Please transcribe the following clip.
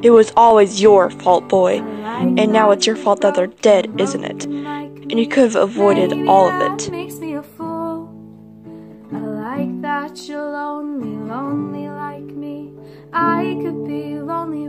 It was always your fault, boy. And now it's your fault that they're dead, isn't it? And you could have avoided all of it. Makes me a fool. I like that you're lonely, lonely like me. I could be lonely